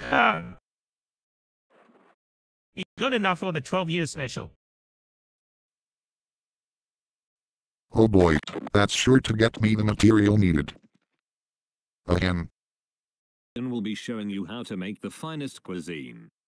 It's good enough for the 12-year special. Oh boy, that's sure to get me the material needed. Again. And will be showing you how to make the finest cuisine.